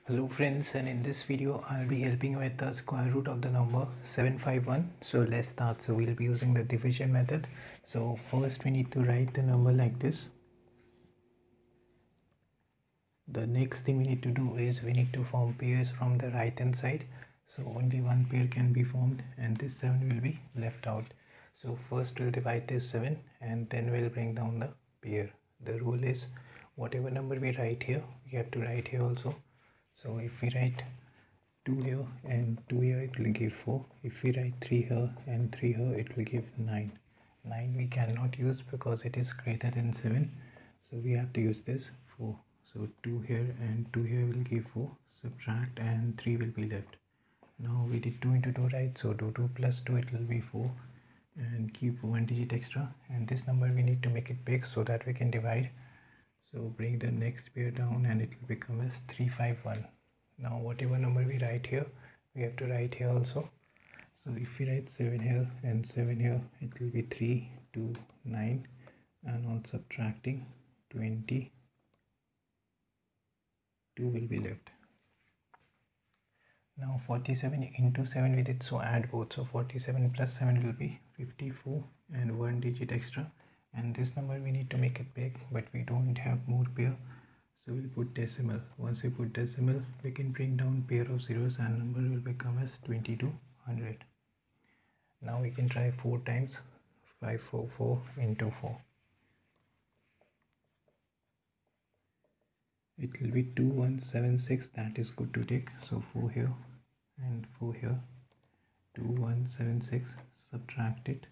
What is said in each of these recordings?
Hello friends, and in this video I'll be helping with the square root of the number 751. So let's start. So we'll be using the division method. So first we need to write the number like this. The next thing we need to do is we need to form pairs from the right hand side. So only one pair can be formed and this 7 will be left out. So first we'll divide this 7 and then we'll bring down the pair. The rule is whatever number we write here, we have to write here also. So if we write 2 here and 2 here, it will give 4. If we write 3 here and 3 here, it will give 9. 9 we cannot use because it is greater than 7. So we have to use this 4. So 2 here and 2 here will give 4. Subtract and 3 will be left. Now we did 2 into 2, right? So do 2 plus 2, it will be 4. And keep 1 digit extra. And this number we need to make it big so that we can divide. So bring the next pair down and it will become as 351. Now whatever number we write here, we have to write here also. So if we write 7 here and 7 here, it will be 3, 2, 9, and on subtracting 20, 2 will be left. Now 47 into 7 we did, so add both. So 47 plus 7 will be 54 and 1 digit extra. And this number we need to make it big, but we don't have more pair, so we'll put decimal. Once we put decimal, we can bring down pair of zeros and number will become as 2200. Now we can try 4 times. 544 into 4. It will be 2176. That is good to take. So 4 here and 4 here. 2176. Subtract it.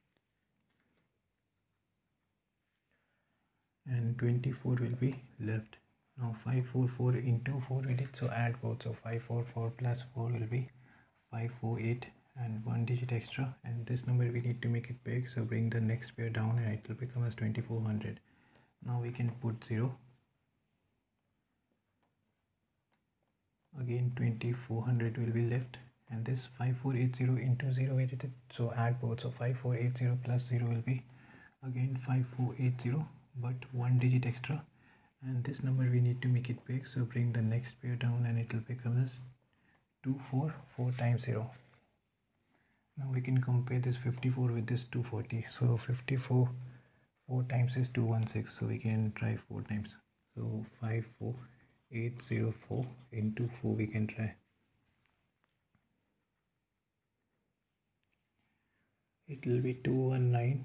And 24 will be left. Now 544 into 4 we did, so add both. So 544 plus 4 will be 548 and 1 digit extra, and this number we need to make it big, so bring the next pair down and it will become as 2400. Now we can put 0. Again 2400 will be left, and this 5480 into 0 we did it, so add both. So 5480 plus 0 will be again 5480, but 1 digit extra, and this number we need to make it big, so bring the next pair down and it will become as 244 times 0. Now we can compare this 54 with this 240. So 54 4 times is 216, so we can try 4 times. So 54804 into 4 we can try. It will be 219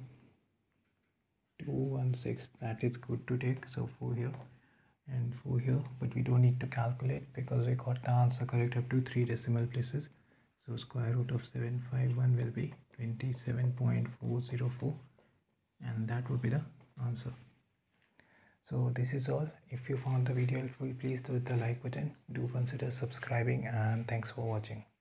216. That is good to take. So 4 here and 4 here, but we don't need to calculate because we got the answer correct up to 3 decimal places. So square root of 751 will be 27.404, and that would be the answer. So this is all. If you found the video helpful, please do hit the like button. Do consider subscribing, and thanks for watching.